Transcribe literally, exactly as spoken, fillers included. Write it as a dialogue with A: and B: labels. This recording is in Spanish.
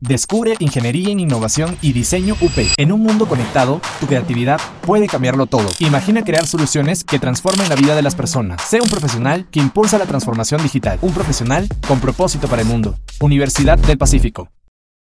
A: Descubre Ingeniería en Innovación y Diseño U P. En un mundo conectado, tu creatividad puede cambiarlo todo. Imagina crear soluciones que transformen la vida de las personas. Sé un profesional que impulsa la transformación digital. Un profesional con propósito para el mundo. Universidad del Pacífico.